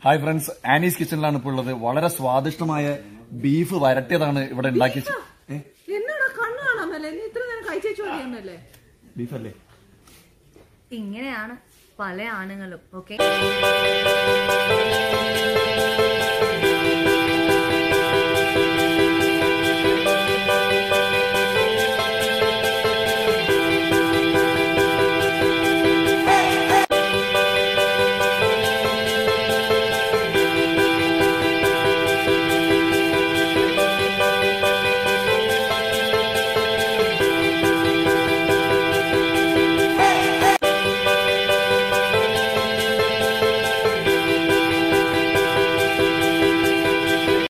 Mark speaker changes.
Speaker 1: Hi friends, Annie's കിച്ചണിലാണ് ഇപ്പോൾ ഉള്ളത്. വളരെ സ്വാദിഷ്ടമായ ബീഫ് വരട്ടിയതാണ് ഇവിടെ ഉണ്ടാക്കി. ബീഫല്ലേ?
Speaker 2: ഇങ്ങനെയാണ് പല ആണുങ്ങളും. ഓക്കെ.